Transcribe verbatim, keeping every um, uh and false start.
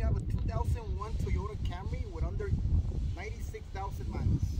have a two thousand one Toyota Camry with under ninety-six thousand miles.